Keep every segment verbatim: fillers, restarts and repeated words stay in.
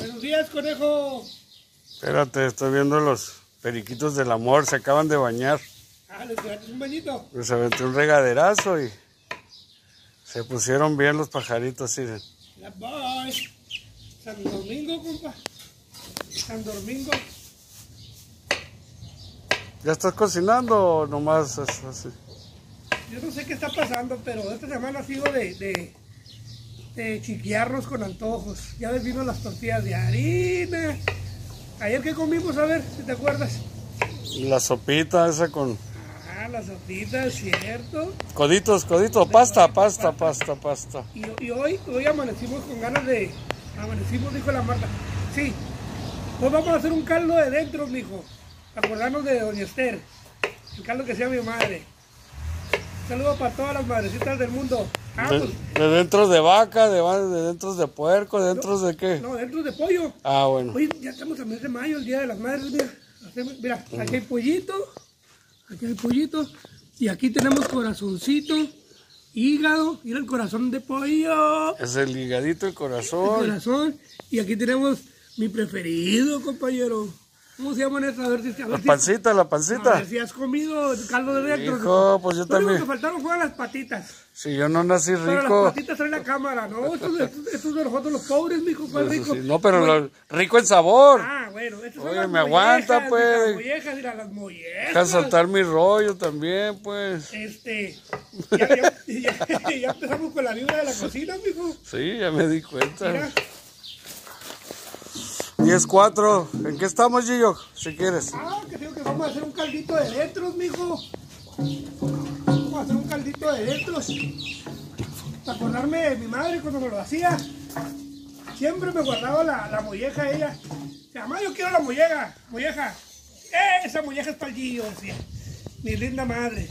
Buenos días, conejo. Espérate, estoy viendo los periquitos del amor, se acaban de bañar. Ah, les pegaste un bañito. Pues aventé un regaderazo y se pusieron bien los pajaritos, miren. La voy. San Domingo, compa. San Domingo. ¿Ya estás cocinando o nomás es así? Yo no sé qué está pasando, pero esta semana ha sido de, de, de chiquearnos con antojos. Ya ves, vino las tortillas de harina. Ayer que comimos, a ver si te acuerdas. La sopita esa con... Ah, las sopitas, cierto. Coditos, coditos, pasta, pasta, pasta, pasta. Y, y hoy, hoy amanecimos con ganas de... Amanecimos, dijo la Marta. Sí, hoy vamos a hacer un caldo de dentro, mijo. Acordarnos de doña Esther. El caldo que hacía mi madre. Saludos para todas las madrecitas del mundo. Ah, De, pues, de dentro de vaca, de, va- de dentro de puerco, de dentro de qué. no, dentro de pollo. Ah, bueno. Oye, ya estamos a mes de mayo, el día de las madres, mira. Hacemos- Mira, aquí hay pollito, aquí hay pollito, y aquí tenemos corazoncito, hígado, mira el corazón de pollo, Es el higadito, el el corazón. corazón, y aquí tenemos mi preferido, compañero. ¿Cómo se llaman estas? A ver si, a La ver si, pancita, la a pancita. ver si has comido el caldo de dentro. Hijo, pues yo Lo único también. que faltaron fueron las patitas. Si yo no nací Pero rico. las patitas traen la cámara, ¿no? Estos, estos, estos de nosotros los pobres, mijo, ¿cuál Pues, rico? sí, no, pero Bueno, lo- rico en sabor. Ah, bueno, estas son Oye, las me aguanta, mollejas, pues. Las mollejas, mira, las mollejas. Deja saltar mi rollo también, pues. Este, ya, ya, ya, ya empezamos con la vibra de la cocina, mijo. Sí, ya me di Mira, cuenta. diez cuatro. ¿En qué estamos, Gillo? Si quieres. ah, que digo que vamos a hacer un caldito de dentros, mijo. Vamos a hacer un caldito de dentros. Para acordarme de mi madre cuando me lo hacía. Siempre me guardaba la, la molleja ella. Decía, mamá, yo quiero la molleja, molleja. Eh, esa molleja es para el Gillo, decía. Mi linda madre.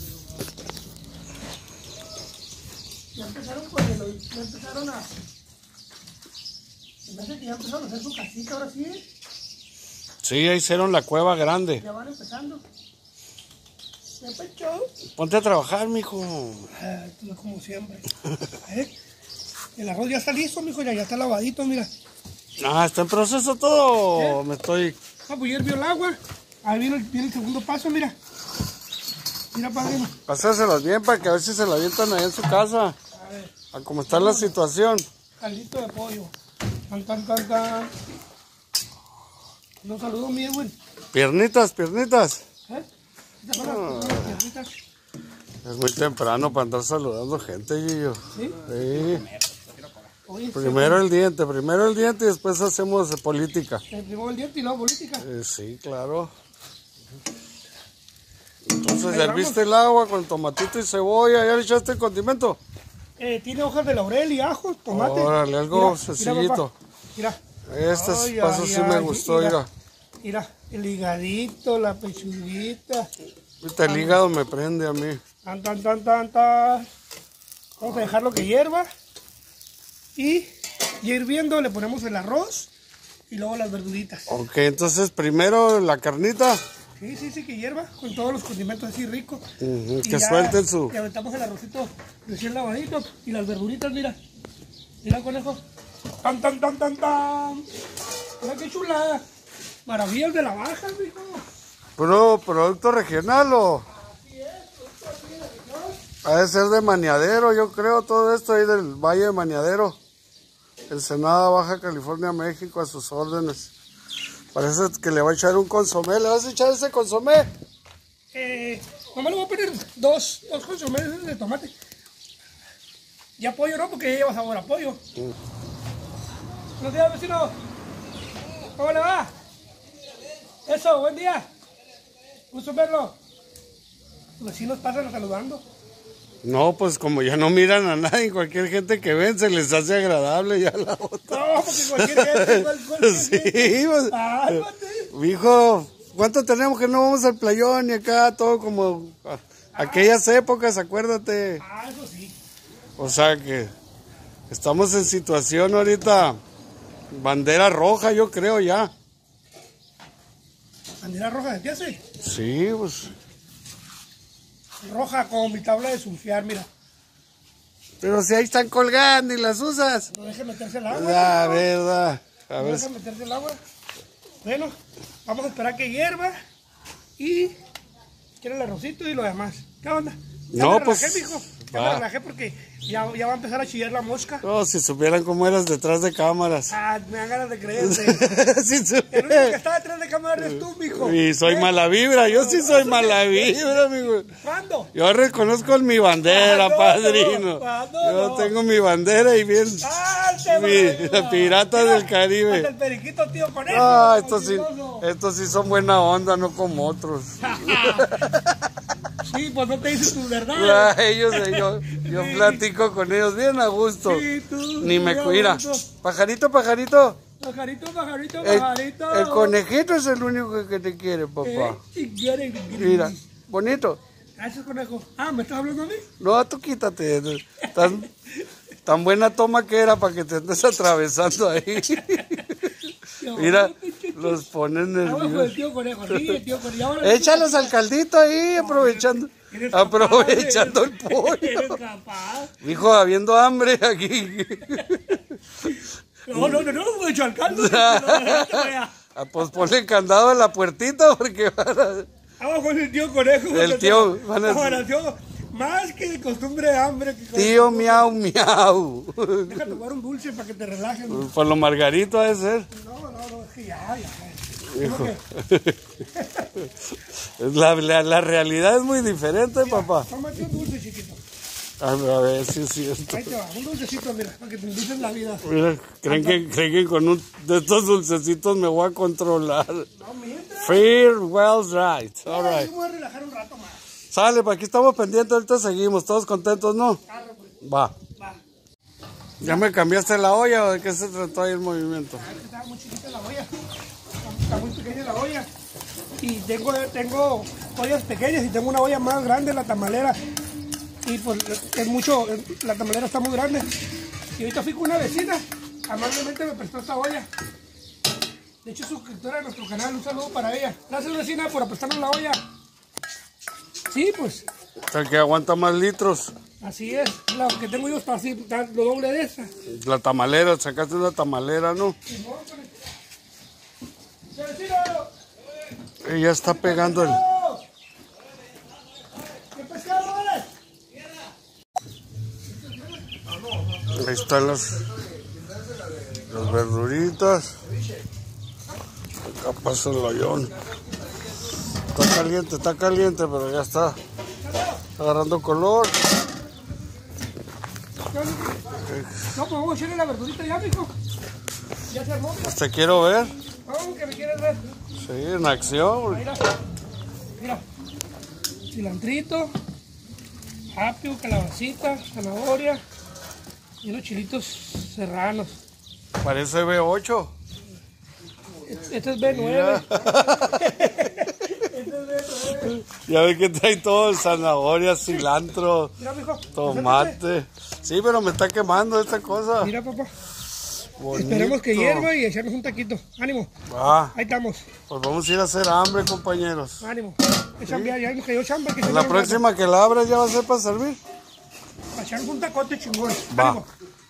Ya empezaron con el, ya empezaron a... Se me hace que ya empezaron a hacer su casita, ahora sí, ¿eh? Sí, ahí hicieron la cueva grande. Ya van empezando. Ya pechó. Ponte a trabajar, mijo. Ah, esto no es como siempre. ¿Eh? El arroz ya está listo, mijo, ya, ya está lavadito, mira. Ah, está en proceso todo. ¿Eh? Me estoy... Ah, pues ya hirvió el agua. Ahí viene el, viene el segundo paso, mira. Mira, padrino. Pásaselas bien para que a ver si se la avientan ahí en su casa. A ver, A cómo está la situación. caldito de pollo. Tan, tan, tan, tan. Un saludo, mi Edwin. Piernitas, piernitas. ¿Eh? Estas son las, las piernitas. Es muy temprano para andar saludando gente, Gillo. ¿Sí? Sí. Oye, Primero el diente, primero el diente y después hacemos política. el primero el diente y luego política. Eh, sí, claro. Entonces, Ahí ya vamos. herviste el agua con tomatito y cebolla, ¿ya le echaste el condimento? Eh, tiene hojas de laurel y ajo, tomate. Órale, algo Mira, sencillito. Mira, papá. Este Ay, paso ay, sí me ay, gustó, mira. Mira, el higadito, la pechuguita. Ahorita el hígado me prende a mí. Tan, tan, tan, tan, tan. Vamos a dejarlo que hierva. Y ya hirviendo le ponemos el arroz y luego las verduritas. Ok, entonces primero la carnita. Sí, sí, sí, que hierva con todos los condimentos así ricos. Ujú, Y que ya suelten su... Le aventamos el arrocito recién lavadito y las verduritas, mira. Mira, conejo. Tan, tan, tan, tan, tan. Mira qué chulada. Maravillas de la baja, mijo. ¿Puro producto regional o...? Ha de ser de Maniadero, yo creo, todo esto ahí del Valle de Maniadero. Ensenada, Baja California, México, a sus órdenes. Parece que le va a echar un consomé. ¿Le vas a echar ese consomé? Eh, nomás le voy a poner dos, dos consomés de tomate. Y apoyo no, porque ya lleva sabor a pollo. Mm. Buenos días, vecino. ¿Cómo le va? Eso, buen día. Gusto verlo. Los vecinos pasan saludando. No, pues como ya no miran a nadie, cualquier gente que ven se les hace agradable ya la otra. No, porque cualquier gente, cual, cualquier Sí, gente. pues, Cálmate. mijo, ¿cuánto tenemos que no vamos al playón y acá todo como a- aquellas épocas, acuérdate? Ah, eso sí. O sea que estamos en situación ahorita, bandera roja yo creo ya. Bandera roja, ¿qué hace? Sí, pues, Roja como mi tabla de surfear, mira. pero si ahí están colgando y las usas. No deje meterse al agua. La verdad, A ver. Vamos a meterse el agua. Bueno, vamos a esperar que hierva. Y quiero el arrocito y lo demás. ¿Qué onda? Ya No, me relajé, pues, mijo. Ya va. me relajé porque ya, ya va a empezar a chillar la mosca. Oh, si supieran cómo eras detrás de cámaras. Ah, me dan ganas de creerte. Si El único que supieran. está detrás de cámara eres tú, mijo. Y soy ¿Eh? mala vibra, yo sí soy mala vibra, amigo. ¿Cuándo? Yo reconozco mi bandera, Ah, no, padrino. no, ah, no, Yo no. tengo mi bandera y bien. ¡Ah, te Mi- va! Piratas Mira, del Caribe. hasta el periquito, tío, conejo. Ah, estos sí, mentiroso. estos sí son buena onda, no como otros. Sí, pues no te dicen tus verdades. Ah, ellos, yo, yo platico con ellos bien a gusto. Sí, tú. Ni me mira, cuida. bonito. Pajarito, pajarito. Pajarito, pajarito, El, pajarito. el conejito es el único que te quiere, papá. Eh, si quiere, Mira, bonito. Gracias, conejo. Ah, ¿me estás hablando a mí? No, tú quítate. Tan, tan buena toma que era para que te estés atravesando ahí. Mira, los ponen Vamos con el nerviosos. tío conejo. Sí, el tío conejo. Y ahora- Échalos al caldito ahí, aprovechando. Eres capaz, Aprovechando el eres- pollo. Eres capaz. Hijo, habiendo hambre aquí. No, no, no, no, me echo al caldo. No, no, te vaya. Ah, pues ponle candado a la puertita porque van a... Vamos con el tío conejo. El tío, van a- Ahora, tío, más que de costumbre de hambre. Que Tío miau miau. Deja tomar un dulce para que te relajes. No, Por lo margarito ha de ser. no, no, es que ya, ya. Hijo. ¿Cómo que? Es La, la, la realidad es muy diferente, papá. Tómate un dulce, chiquito. A ver, a ver si es cierto. Ahí te va, un dulcecito, mira, para que te endulces la vida. Mira, ¿creen que, creen que con un de estos dulcecitos me voy a controlar? No, mientras. Fear Wells Right. All Ay, right. me voy a relajar un rato más. Sale, pa' aquí estamos pendientes, ahorita seguimos, todos contentos, ¿no? Arre, pues, Va. va. ¿Ya me cambiaste la olla o de qué se trató ahí el movimiento? Ah, que estaba muy chiquita la olla. Está muy pequeña la olla. Y tengo, tengo ollas pequeñas y tengo una olla más grande, la tamalera. Y pues es mucho, la tamalera está muy grande. Y ahorita fui con una vecina, amablemente me prestó esta olla. De hecho, es suscriptora de nuestro canal, un saludo para ella. Gracias, vecina, por prestarnos la olla. Sí, pues, O sea, que aguanta más litros. así es. La que tengo yo está así, está lo doble de esta. La tamalera, sacaste una tamalera, ¿no? ¡Vecino! Ella está pegando el... ¿Qué pescado eres? Ahí están las, las verduritas. Acá pasa el hoyón. Está caliente, está caliente, pero ya está agarrando color. No, pues vamos a echarle la verdurita ya, mijo. Ya se armó, mira. Pues te quiero ver. Vamos, que me quieres ver. Sí, en acción. Mira, mira. Cilantrito, apio, calabacita, zanahoria y unos chilitos serranos. Parece B ocho. Este es B nueve. Este es B nueve. Ya ve que trae todo, zanahoria, cilantro, Mira, mijo. tomate. Sí, pero me está quemando esta cosa. Mira, papá. Bonito. Esperemos que hierva y echarnos un taquito. Ánimo. Ah, Ahí estamos. pues vamos a ir a hacer hambre, compañeros. Ánimo. Es chambear, ya nos cayó chamba. Que se La llama próxima que la abras ya va a ser para servir. Para echarnos un tacote chingón. Va. Ánimo.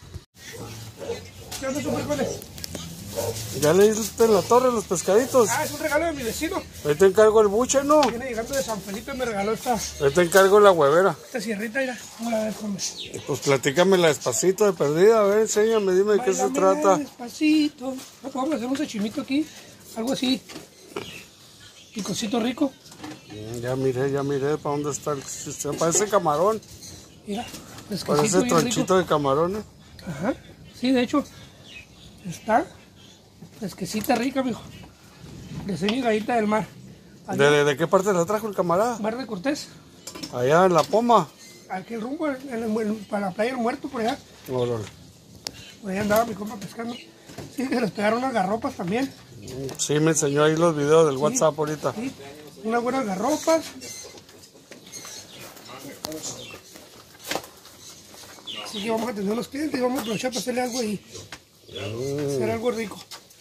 ¿Qué onda, super frijoles? Ya le diste en la torre los pescaditos. Ah, es un regalo de mi vecino. Ahí te encargo el buche, ¿no? Viene llegando de San Felipe y me regaló esta, Ahí te encargo la huevera. esta sierrita. Mira, ¿cómo la ves, hombre? Pues platícamela despacito de perdida. A ver, enséñame, dime de qué se Báilame trata. Despacito. No podemos hacer un sashimito aquí. Algo así. Picocito rico. Mm, Ya miré, ya miré para dónde está el sistema. Parece camarón. Mira, Parece pescadito bien tronchito de camarón, ¿eh? rico. Ajá. Sí, de hecho, está pesquecita rica, mijo. De señor gallita del mar. ¿De, Allá, de, de qué parte la trajo el camarada? Mar de Cortés. Allá en la poma. Aquel rumbo, en el- en- para la playa del muerto, por allá. Órale. Por allá andaba mi compa pescando. Sí, se les pegaron unas garropas también. Sí, me enseñó ahí los videos del WhatsApp ahorita. Sí, unas buenas garropas. Así que vamos a tener unos clientes y vamos a aprovechar para hacerle algo ahí. Hacer algo rico.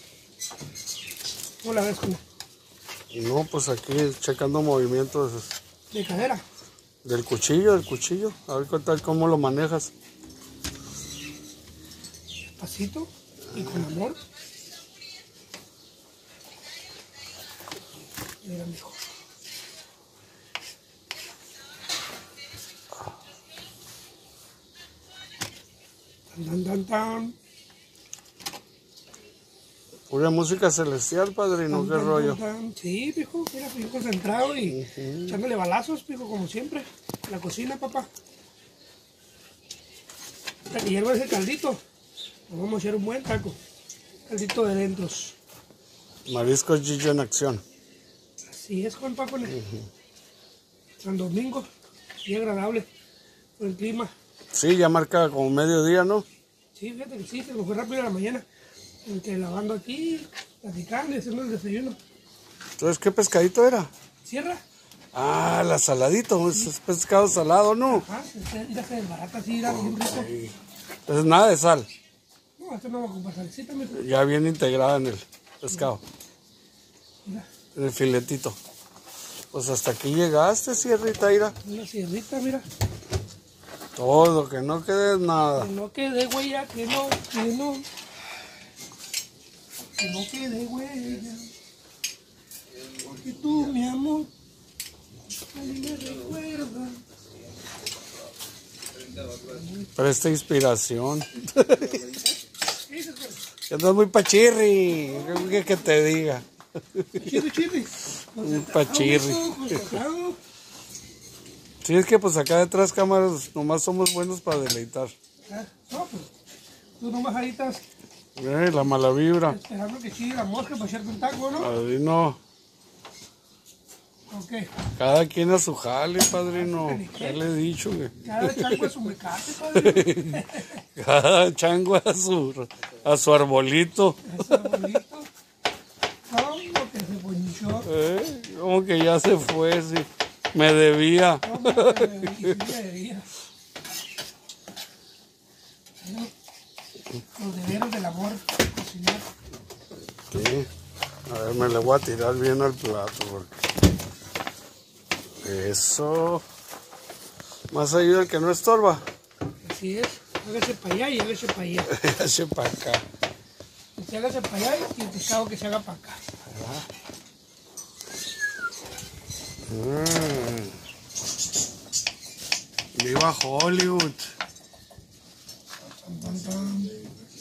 ¿Cómo la ves, con No, pues aquí checando movimientos de cadera? del cuchillo, del cuchillo. A ver qué tal, cómo lo manejas. Despacito y con amor. Mira, mijo. Tan, tan, tan, tan. Pura música celestial, padrino, qué Tan, tan, rollo. tan, tan. Sí, pijo, mira, bien concentrado y uh-huh. echándole balazos, pijo, como siempre. En la cocina, papá. Hasta que hierva ese caldito, nos vamos a echar un buen taco. Caldito de dentros. Marisco Gillo en acción. Así es, Juan Paco. Uh-huh. San Domingo, y agradable por el clima. Sí, ya marca como mediodía, ¿no? Sí, fíjate que sí, se me fue rápido en la mañana. Entre lavando aquí, platicando y haciendo el desayuno. Entonces, ¿qué pescadito era? Sierra. Ah, la saladito, sí. Es pescado salado, ¿no? Ajá, ya se desbarata así, era bien rico. Okay. Entonces, nada de sal. No, esto no va a ocupar salecita, mi hijo. Ya bien integrada en el pescado. Mira. En el filetito. Pues hasta aquí llegaste, Sierrita, ira. Una sierrita, mira. Todo, que no quede nada. Que no quede huella, que no, que no. Que no quede huella. Porque tú, mi amor, a mí me recuerda. Presta inspiración. Andas muy pachirri. ¿Qué que te diga? Chirri, chirri. Un pachirri. Sí, es que pues acá detrás cámaras nomás somos buenos para deleitar. Ah, no, pues tú nomás ahí estás. Eh, la mala vibra. Esperando que chille la mosca para echarte un taco, ¿no? Padrino. Ok. Cada quien a su jale, padrino. Ya le he dicho que. Cada chango a su mecate, padrino. Cada chango a su, a su arbolito. A su arbolito. ¿Cómo que se ponchó? Eh, como que ya se fue, sí. Me debía. ¿Cómo que me debía? Los deberes del amor, cocinar. Sí. A ver, me le voy a tirar bien al plato. Porque... Eso. Más ayuda el que no estorba. Así es. Hágase para allá y hágase para allá. Hágase para acá. Usted hágase para allá y el pescado que se haga para acá. Mm. Viva Hollywood. Tan, tan, tan.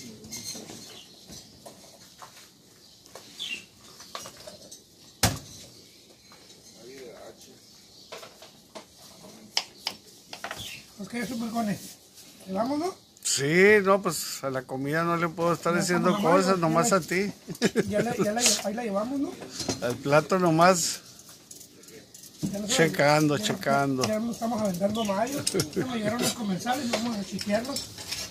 ¿Qué supercones? ¿Le vamos, no? Sí, no, pues a la comida no le puedo estar ya diciendo cosas, mal, nomás la, a ti. Ya, la, ya la, ahí la llevamos, ¿no? Al plato nomás no checando, ya checando. Ya nos estamos aventando mayo, ya llegaron los comensales, vamos a chequearlos.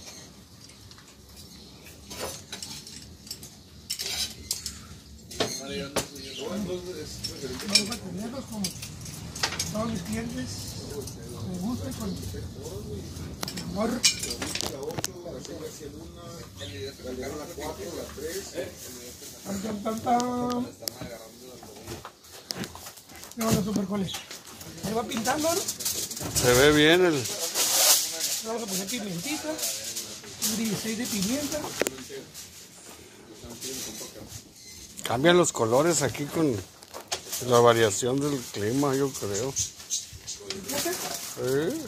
Vamos a tenerlos como todos mis clientes, con gusto y con amor. Tan, tan, tan, tan. No, los supercoles. Se va pintando, ¿no? Se ve bien el... Vamos a poner pimentita, un dieciséis de pimienta. Cambian los colores aquí con la variación del clima, yo creo. ¿Eh?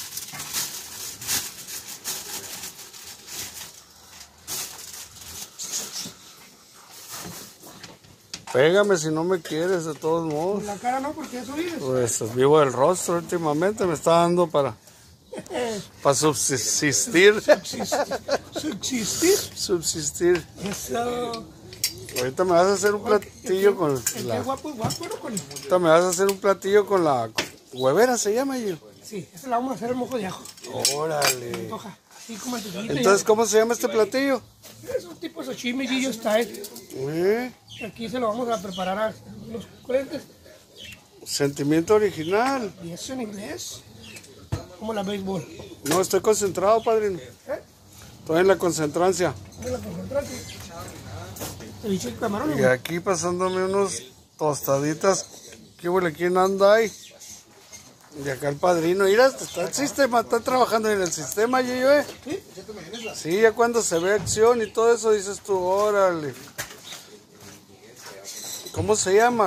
Pégame si no me quieres, de todos modos. La cara no, porque eso vives. Pues vivo el rostro últimamente, me está dando para, para subsistir. Subsistir. Subsistir. Eso. Ahorita me vas a hacer un platillo con el la... que guapo es guapo, ¿no? Con... Ahorita me vas a hacer un platillo con la huevera, ¿se llama yo? Sí, esa la vamos a hacer el mojo de ajo. Órale. Así como el Entonces, ¿cómo se llama este platillo? Es un tipo de sashimi Gillo style. ¿Eh? Aquí se lo vamos a preparar a los clientes. Sentimiento original. ¿Y eso en inglés? Como la béisbol. No, estoy concentrado, padrino. ¿Eh? Estoy en la concentrancia. ¿En la concentración? Ceviche de camarón. Y aquí pasándome unos tostaditas. ¿Qué huele? ¿Quién anda ahí? Y acá el padrino. Mira, está el sistema, está trabajando en el sistema, Gillo, ¿eh? ¿Sí? Sí, ya cuando se ve acción y todo eso dices tú, órale. ¿Cómo se llama?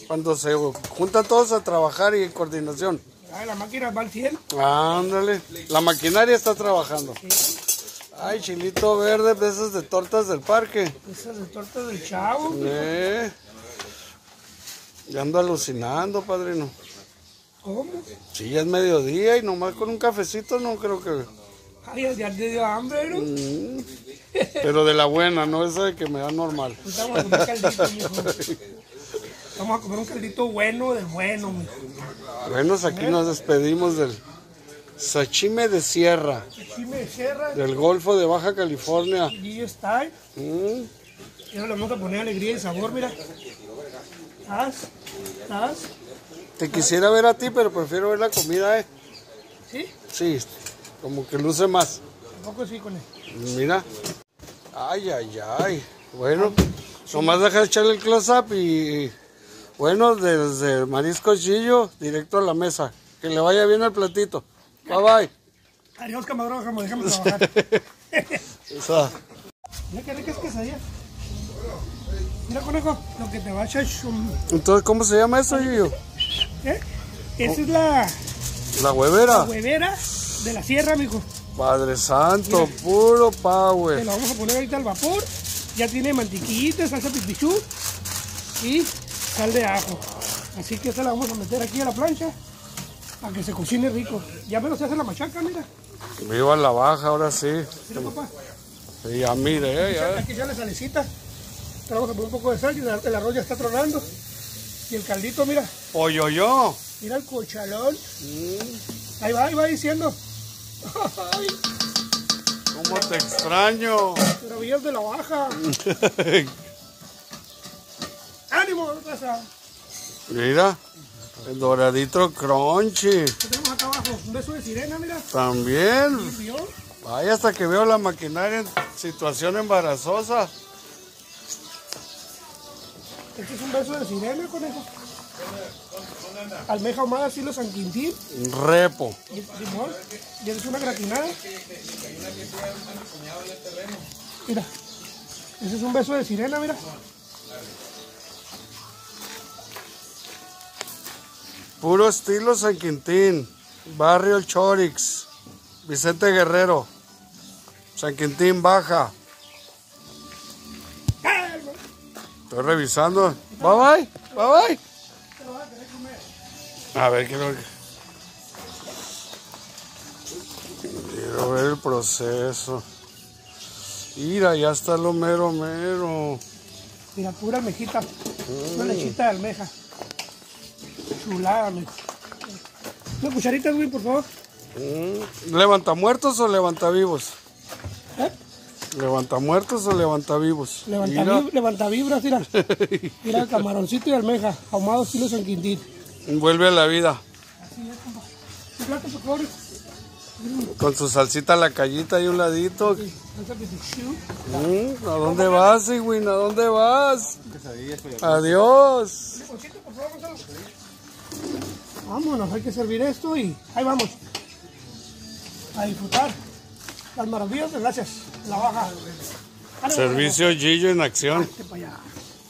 Cuando se juntan todos a trabajar y en coordinación. Ay, la máquina va al cien. Ándale. La maquinaria está trabajando. Sí. Ay, chilito verde, de esas de tortas del parque. Esas de tortas del Chavo. Eh. Ya ando alucinando, padrino. ¿Cómo? Sí, ya es mediodía y nomás con un cafecito no creo que... Ay, ya te dio hambre, ¿no? Mm. Pero de la buena, no esa de que me da normal. Pues vamos a comer caldito, mijo. Vamos a comer un caldito bueno del bueno, mijo. Bueno, aquí nos despedimos del Sachime de Sierra, Sachime de Sierra, del Golfo de Baja California. G Style. Mm. Y ahora le vamos a poner alegría y sabor, mira. ¿Estás? ¿Estás? Te quisiera ver a ti, pero prefiero ver la comida, ¿eh? ¿Sí? Sí, como que luce más. Tampoco sí con él. Mira. Ay, ay, ay. Bueno, nomás deja de echarle el close-up y... Bueno, desde Mariscos Gillo, directo a la mesa. Que le vaya bien el platito. Bye, bye. Adiós, camarógrafo, déjame trabajar. Esa. Mira qué rica es quesadilla. Mira, conejo, lo que te va a echar es un... Entonces, ¿cómo se llama eso, Gillo? ¿Eh? Esa es la, La huevera. la huevera de la sierra, mijo. Padre santo, Mira. puro Te power. la vamos a poner ahorita al vapor. Ya tiene mantequillita, salsa pipichú y sal de ajo. Así que esta la vamos a meter aquí a la plancha para que se cocine rico. Ya menos se hace la machaca, mira. Viva la baja, ahora sí. Mira, papá. Sí, ya mire, eh, ya. Aquí ya la salecita. Le vamos a poner un poco de sal y el arroz ya está tronando. Y el caldito, mira. Pollo yo. Mira el cochalón. Mm. Ahí va, ahí va diciendo. Ay, ¿Cómo te extraño? maravillas de la baja. ¡Ánimo, raza! Mira, el doradito crunchy. ¿Qué tenemos acá abajo? Un beso de sirena, mira. También. ¿Vio? Vaya, hasta que veo la maquinaria en situación embarazosa. Este es un beso de sirena, conejo. Almeja ahumada, estilo San Quintín. Repo. Y, Simón, y es una gratinada. Mira. Ese es un beso de sirena, mira. Puro estilo San Quintín. Barrio El Chorix. Vicente Guerrero. San Quintín Baja. Estoy revisando. Bye bye. Bye bye. A ver, quiero, quiero ver el proceso. Mira, ya está lo mero mero. Mira, pura almejita. Una lechita de almeja. Chulada, mijo. Una cucharita, güey, por favor. Mm. ¿Levanta muertos o levanta vivos? ¿Eh? ¿Levanta muertos o levanta vivos? Levanta, vib levanta vibras, mira. Mira, camaroncito y almeja. Ahumado estilo San Quintín. Vuelve a la vida. Así es, compa. Un plato, por favor. Con su salsita a la callita ahí un ladito. Sí, salsa pipichú. Mm, ¿A dónde vas, Igwin? ¿A dónde vas? Adiós. Cosito, por favor, Gonzalo. Vámonos, hay que servir esto y ahí vamos. A disfrutar las maravillas de gracias. La baja. Dale, Servicio Gillo en acción. vete para allá.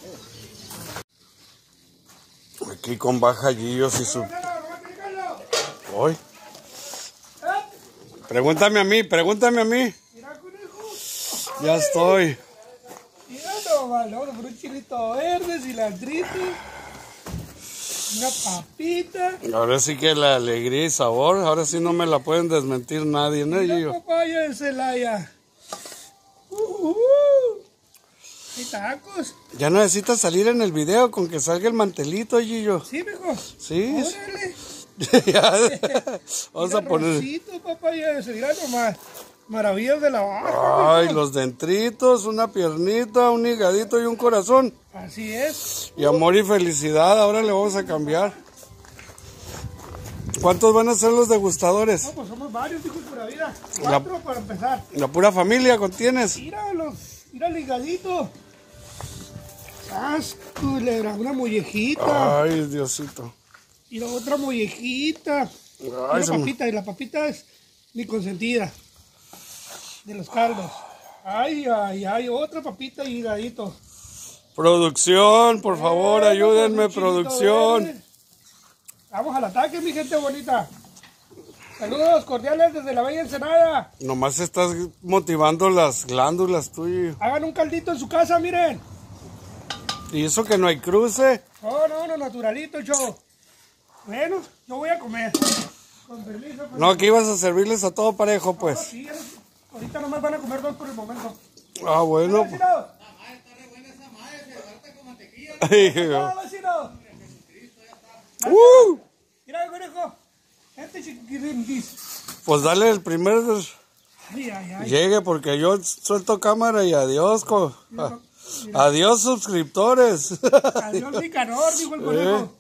Aquí con Baja Gillos y su... Hoy. Pregúntame a mí, pregúntame a mí. Mira, conejo. Ya estoy. Mira, no, vale, vamos por un chilito verde, cilantrito. Una papita. Ahora sí que la alegría y sabor, ahora sí no me la pueden desmentir nadie, ¿no, Una Gillo? papaya de Celaya. Uh, uh. Hay tacos. Ya necesitas salir en el video con que salga el mantelito, Gillo. Sí, mijo. Sí. Órale. Ya. Vamos a poner... Arrocito, papaya de Celaya nomás. Maravillas de la baja. Ay, mijo. los dentritos, una piernita, un higadito y un corazón. Así es. Y amor y felicidad, ahora le vamos a cambiar. ¿Cuántos van a ser los degustadores? No, pues somos varios, hijo de pura vida. Cuatro La- para empezar. La pura familia contienes. Mira los, mira el higadito. ¡Sas, culebra! Una mollejita. Ay, Diosito. Y la otra mollejita. Ay, Una se me- papita. Y la papita es mi consentida. De los caldos. Ay, ay, ay. Otra papita y higadito. Producción, por favor, Eh, ayúdenme, un chilito producción. verde. Vamos al ataque, mi gente bonita. Saludos cordiales desde la Bella Ensenada. Nomás estás motivando las glándulas tuyas. Hagan un caldito en su casa, miren. Y eso que no hay cruce. No, no, no, naturalito el show. Bueno, yo voy a comer. Con permiso. Con... No, aquí ibas a servirles a todo parejo, No, pues. sí, ahorita nomás van a comer dos por el momento. Ah, bueno. ¿Eh, vecino? Ay, ¡Ah, vecino! uh, Mira, conejo. Este chiquitín dice. pues dale el primer Ay, ay, ay. llegue porque yo suelto cámara y adiós. Co a- adiós suscriptores. Adiós, Nicanor, dijo el conejo.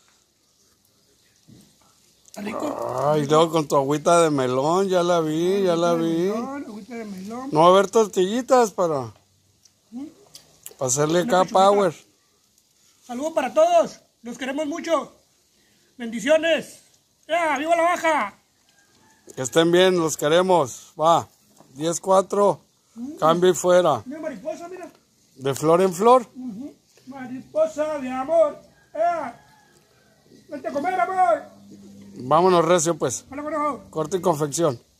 Rico. Ay, luego con tu agüita de melón, ya la vi, ya la vi. Melón, agüita de melón. No va a haber tortillitas para, para hacerle acá power. Saludos para todos. Los queremos mucho. Bendiciones. ¡Ya! ¡Viva la baja! Que estén bien, los queremos. Va, diez cuatro, cambio y fuera. Mira, mariposa, mira. De flor en flor. Uh-huh. Mariposa de amor. ¡Ya! ¡Vente a comer, amor! Vámonos recio pues. Hola, conejo. Corte y confección.